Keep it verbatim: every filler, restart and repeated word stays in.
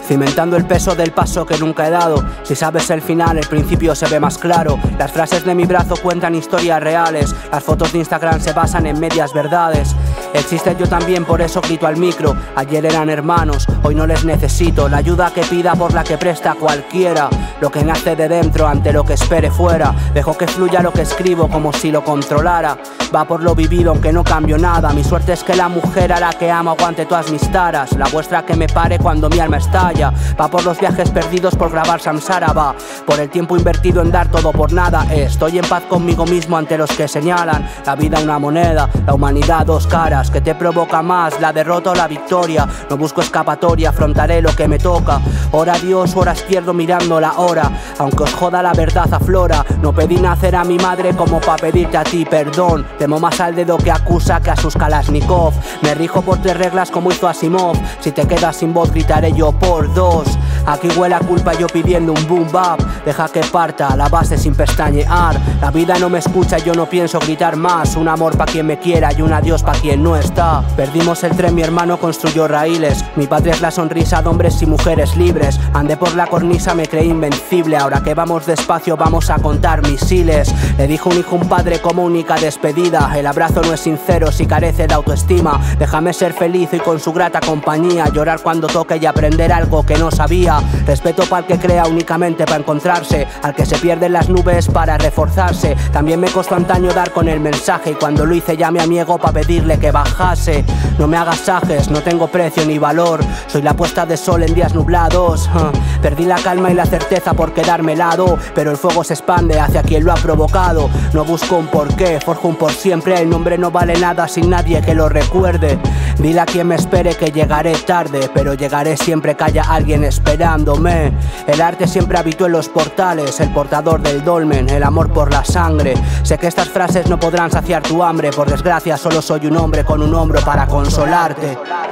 cimentando el peso del paso que nunca he dado. Si sabes el final, el principio se ve más claro. Las frases de mi brazo cuentan historias reales. Las fotos de Instagram se basan en medias verdades. Existe yo también, por eso grito al micro. Ayer eran hermanos, hoy no les necesito. La ayuda que pida por la que presta cualquiera. Lo que nace de dentro ante lo que espere fuera. Dejo que fluya lo que escribo como si lo controlara. Va por lo vivido aunque no cambio nada. Mi suerte es que la mujer a la que amo aguante todas mis taras. La vuestra que me pare cuando mi alma estalla. Va por los viajes perdidos por grabar Samsara. Va por el tiempo invertido en dar todo por nada. Estoy en paz conmigo mismo ante los que señalan la vida una moneda, la humanidad dos caras. Que te provoca más, la derrota o la victoria. No busco escapatoria, afrontaré lo que me toca. Ora Dios, horas pierdo mirando la hora. Aunque os joda la verdad aflora. No pedí nacer a mi madre como pa' pedirte a ti perdón. Temo más al dedo que acusa que a sus Kalashnikov. Me rijo por tres reglas como hizo Asimov. Si te quedas sin voz gritaré yo por dos. Aquí huele a culpa yo pidiendo un boom bap. Deja que parta la base sin pestañear. La vida no me escucha y yo no pienso gritar más. Un amor pa' quien me quiera y un adiós pa' quien no está. Perdimos el tren, mi hermano construyó raíles. Mi patria es la sonrisa de hombres y mujeres libres. Andé por la cornisa, me creí invencible. Ahora que vamos despacio vamos a contar misiles. Le dijo un hijo a un padre como única despedida. El abrazo no es sincero si carece de autoestima. Déjame ser feliz y con su grata compañía. Llorar cuando toque y aprender algo que no sabía. Respeto para el que crea únicamente para encontrarse. Al que se pierde en las nubes para reforzarse. También me costó antaño dar con el mensaje. Y cuando lo hice llamé a mi ego para pedirle que bajase. No me hagas sajes, no tengo precio ni valor. Soy la puesta de sol en días nublados. uh. Perdí la calma y la certeza por quedarme helado. Pero el fuego se expande hacia quien lo ha provocado. No busco un porqué, forjo un por siempre. El nombre no vale nada sin nadie que lo recuerde. Dile a quien me espere que llegaré tarde, pero llegaré siempre que haya alguien esperándome. El arte siempre habitó en los portales. El portador del dolmen, el amor por la sangre. Sé que estas frases no podrán saciar tu hambre. Por desgracia solo soy un hombre con un hombro para consolarte.